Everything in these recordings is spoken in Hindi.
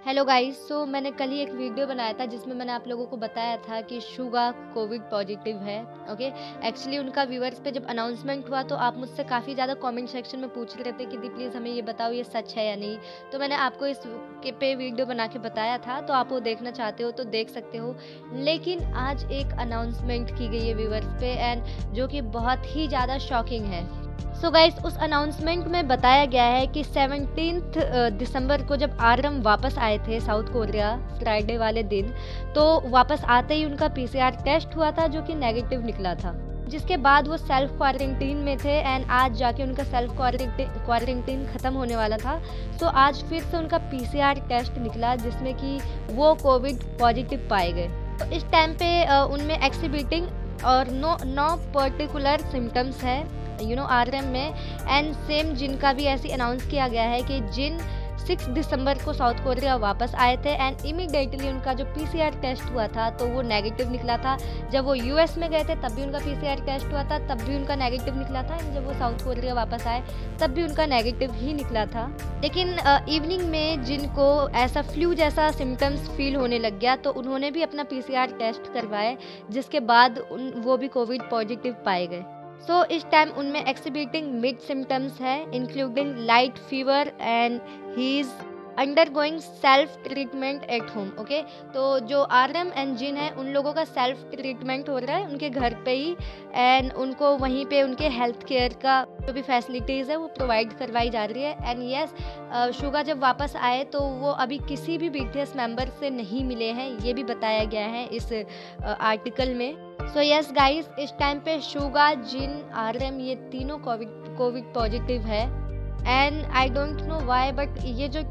Hello guys. मैंने कल ही एक वीडियो बनाया था जिसमें मैंने आप लोगों को बताया था कि शुगा कोविड पॉजिटिव है। ओके, एक्चुअली उनका व्यूअर्स पे जब अनाउंसमेंट हुआ तो आप मुझसे काफ़ी ज़्यादा कमेंट सेक्शन में पूछ रहे थे कि दी प्लीज़ हमें ये बताओ ये सच है या नहीं। तो मैंने आपको इस के पे वीडियो बना के बताया था, तो आप वो देखना चाहते हो तो देख सकते हो। लेकिन आज एक अनाउंसमेंट की गई है व्यूअर्स पे एंड जो कि बहुत ही ज़्यादा शॉकिंग है। गाइस, उस अनाउंसमेंट में बताया गया है कि 17 दिसंबर को जब आरएम वापस आए थे साउथ कोरिया फ्राइडे वाले दिन, तो वापस आते ही उनका पीसीआर टेस्ट हुआ था जो कि नेगेटिव निकला था, जिसके बाद वो सेल्फ क्वारंटीन में थे एंड आज जाके उनका सेल्फ क्वारंटीन खत्म होने वाला था। आज फिर से उनका पीसीआर टेस्ट निकला जिसमें कि वो कोविड पॉजिटिव पाए गए। तो इस टाइम पे उनमें एक्सिबिटिंग और नो पर्टिकुलर सिम्टम्स है आरएम में एंड सेम जिनका भी ऐसे अनाउंस किया गया है कि जिन 6 दिसंबर को साउथ कोरिया वापस आए थे एंड इमीडिएटली उनका जो पीसीआर टेस्ट हुआ था तो वो नेगेटिव निकला था। जब वो यूएस में गए थे तब भी उनका पीसीआर टेस्ट हुआ था, तब भी उनका नेगेटिव निकला था एंड जब वो साउथ कोरिया वापस आए तब भी उनका नेगेटिव ही निकला था। लेकिन इवनिंग में जिनको ऐसा फ्लू जैसा सिम्टम्स फील होने लग गया तो उन्होंने भी अपना पीसीआर टेस्ट करवाए, जिसके बाद वो भी कोविड पॉजिटिव पाए गए। इस टाइम उनमें एक्सिबिटिंग मिड सिम्टम्स है including light fever and he is undergoing self treatment at home. Okay, तो जो आरएम एंड जिन है उन लोगों का सेल्फ ट्रीटमेंट हो रहा है उनके घर पे ही एंड उनको वहीं पे उनके हेल्थ केयर का जो भी फैसिलिटीज़ है वो प्रोवाइड करवाई जा रही है। एंड यस, शुगा जब वापस आए तो वो अभी किसी भी बीटीएस मेंबर से नहीं मिले हैं, ये भी बताया गया है इस आर्टिकल में। यस गाइस, इस टाइम पे शुगा, जिन, आरएम ये तीनों कोविड पॉजिटिव है and I don't know why but ये जो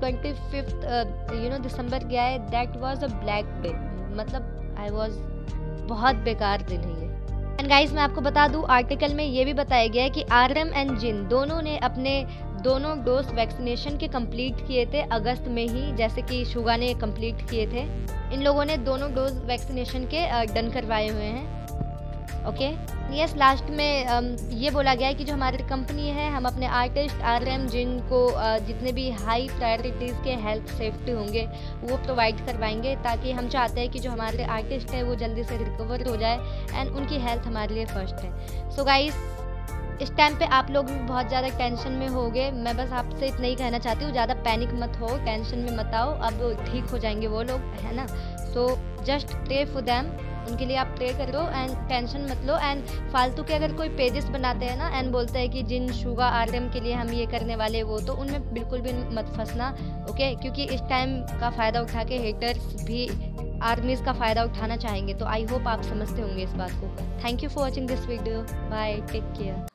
25 दिसंबर गया है that was a black day, मतलब आई वाज बहुत बेकार दिन है ये। एंड गाइस, मैं आपको बता दूं आर्टिकल में ये भी बताया गया है कि आरएम एंड जिन दोनों ने अपने दोनों डोज वैक्सीनेशन के कंप्लीट किए थे अगस्त में ही, जैसे कि शुगा ने कंप्लीट किए थे। इन लोगों ने दोनों डोज वैक्सीनेशन के डन करवाए हुए हैं। ओके, यस, लास्ट में ये बोला गया है कि जो हमारी कंपनी है हम अपने आर्टिस्ट आरएम जिनको जितने भी हाई प्रायोरिटीज़ के हेल्थ सेफ्टी होंगे वो प्रोवाइड करवाएंगे, ताकि हम चाहते हैं कि जो हमारे आर्टिस्ट है वो जल्दी से रिकवर हो जाए एंड उनकी हेल्थ हमारे लिए फर्स्ट है। गाइस, इस टाइम पे आप लोग भी बहुत ज़्यादा टेंशन में हो गए। मैं बस आपसे इतना ही कहना चाहती हूँ, ज़्यादा पैनिक मत हो, टेंशन में मत आओ, अब ठीक हो जाएंगे वो लोग, है ना। जस्ट प्रे फॉर देम, उनके लिए आप प्रे करो एंड टेंशन मत लो। एंड फालतू के अगर कोई पेजेस बनाते हैं ना एंड बोलते हैं कि जिन, शुगा, आरएम के लिए हम ये करने वाले वो, तो उनमें बिल्कुल भी मत फंसना। ओके, क्योंकि इस टाइम का फ़ायदा उठा के हेटर्स भी आर्मीज़ का फ़ायदा उठाना चाहेंगे। तो आई होप आप समझते होंगे इस बात को। Thank you for watching this video, bye, take care.